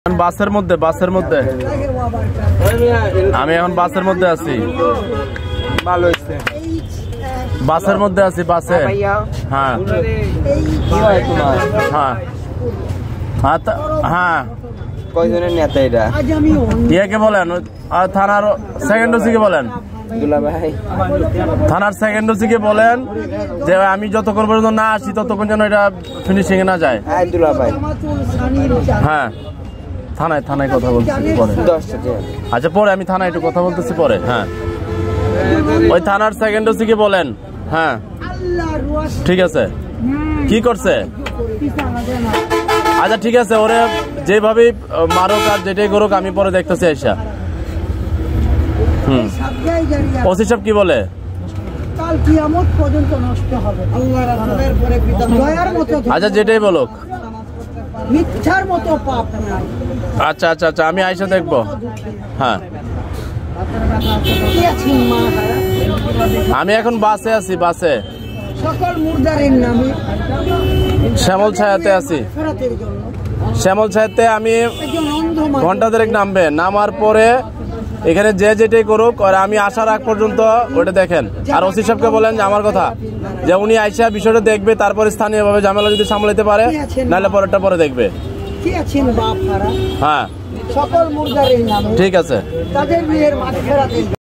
বাসের মধ্যে আমি এখন বাসের মধ্যে আছি। ভালো হইছে। বাসের মধ্যে আছি, বাসে। হ্যাঁ হ্যাঁ হ্যাঁ। কয়জনের নেতা এটা? ইয়াকে বলেন, আর থানার সেকেন্ড ওসিকে বলেন, দুলাভাই থানার সেকেন্ড ওসিকে বলেন যে আমি যতক্ষণ পর্যন্ত না আসি ততক্ষণ যেন এটা ফিনিশিং এ না যায়। হ্যাঁ দুলাভাই। হ্যাঁ থানায় কথা বলতেছি পরে। আচ্ছা পরে আমি থানায় একটু কথা বলতেছি পরে। হ্যাঁ ওই থানার সেকেন্ড ওসিকে বলেন। হ্যাঁ ঠিক আছে। কি করছে? আচ্ছা ঠিক আছে, ওরে যেভাবে মারুক আর যেটাই করুক আমি পরে দেখতেছি আইসা। ওসি সাহেব কি বলে? আচ্ছা যেটাই বলুক। আচ্ছা আচ্ছা আচ্ছা আমি আইসা দেখবো। হ্যাঁ আমি এখন বাসে আছি, বাসে শ্যামল ছায়াতে আছি। শ্যামল ছায়াতে আমি ঘন্টা দেড়েক নামবে, নামার পরে এখানে যে যেটাই করুক আর আমি আসার আগ পর্যন্ত ওটা দেখেন। আর ওসি সাহেবকে বলেন যে আমার কথা যে উনি আইসা বিষয়টা দেখবে, তারপরে স্থানীয়ভাবে ঝামেলা যদি সামলাতে পারে নাহলে পরেরটা পরে দেখবে। হ্যাঁ ঠিক আছে।